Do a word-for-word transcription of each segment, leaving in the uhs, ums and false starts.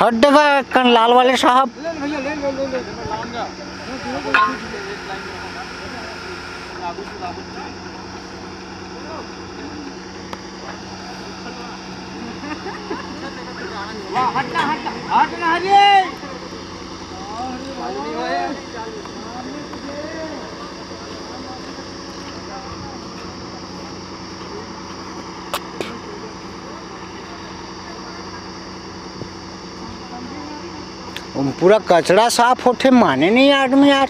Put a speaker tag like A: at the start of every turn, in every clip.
A: हट देगा कन लाल वाले साहब।
B: हटना हटना हटना हटे
A: पूरा कचरा साफ होते माने नहीं आदमी यार।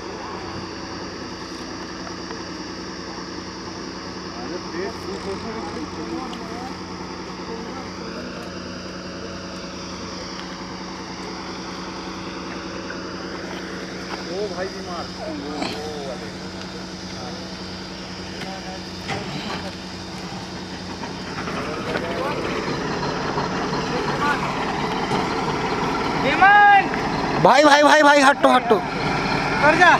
B: ओ भाई बीमार
A: भाई भाई भाई भाई हटो हटो
B: कर जा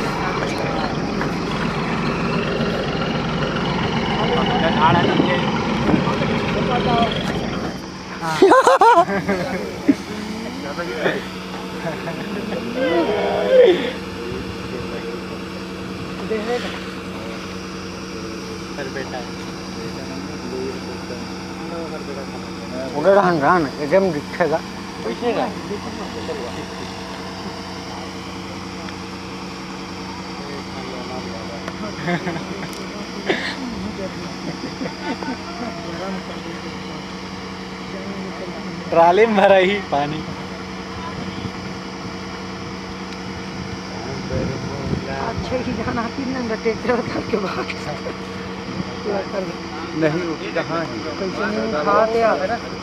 A: उधर रहन रहन एकदम दिखेगा
B: ट्राली में भरा ही पानी।
C: अच्छे ही जाना तीन नंबर ट्रैक्टर करके भाग
A: नहीं उठी कहाँ है
C: कैसे नहीं खाते आ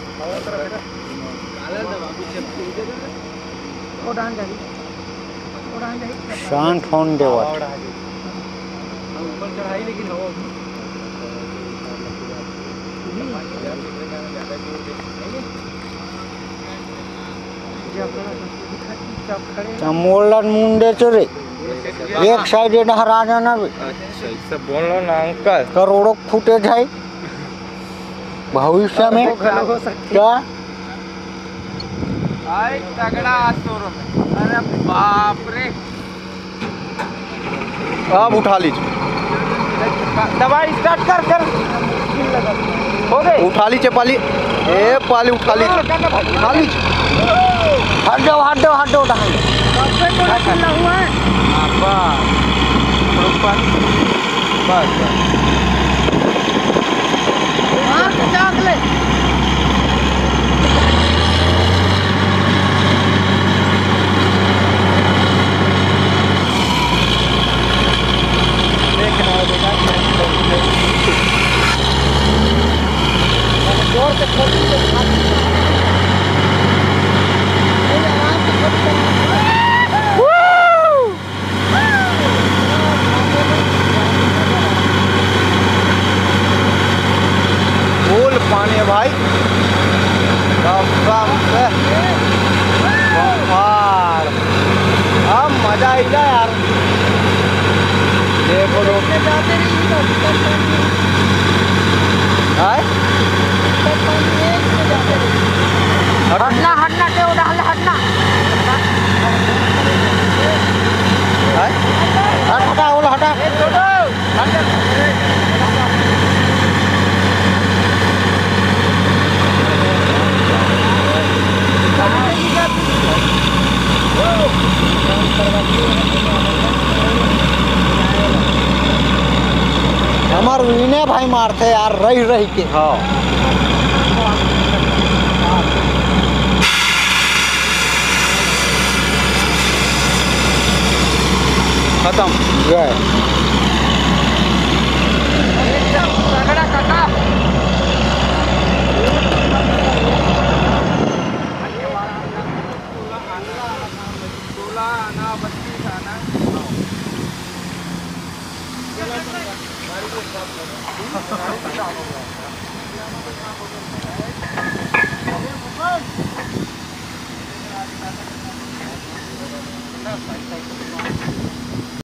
C: उड़ान जाई उड़ान जाई
A: शांत होने देवा
B: ऊपर चढ़ाई लेकिन हो
A: मोलन मुंडे चोरे एक साइड हरा जाना भी
B: अच्छा इससे बोलो ना अंकल
A: करोड़ों फुटेज है भविष्य में क्या
B: आई तगड़ा शोरूम अरे बाप रे
A: अब उठा लीजिए
B: दवाई स्टार्ट कर कर हो गई
A: उठा लीजिए पाली ए पाली उठा लीजिए उठा लीजिए हट जाओ हट जाओ हट जाओ
B: बस
A: फुल पानी है भाई अब मजा आई जा यार देखो लोग
C: हटना हटना के उड़ा हटना
A: हटा बोला हटा हमार विनय भाई मारते यार रही रही के हाँ खत्म गए
B: ना